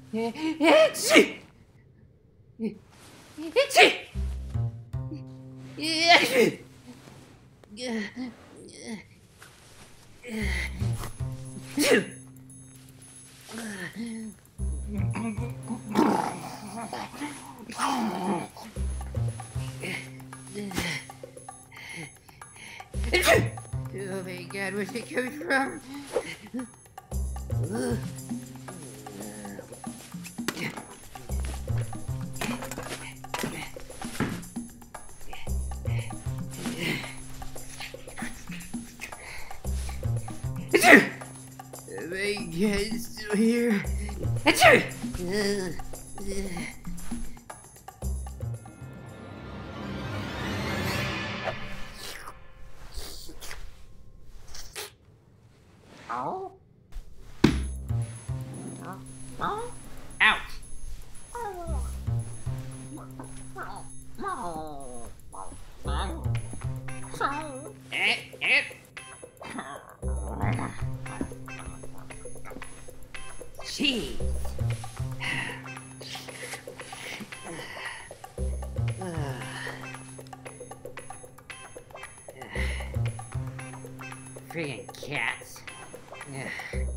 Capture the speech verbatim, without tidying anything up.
Itchy! Itchy! Itchy! Oh my God, where's it coming from? Oh my God, it's still here. Oh? Oh? Ouch! Eh, eh. Jeez. Friggin' cats. Ugh.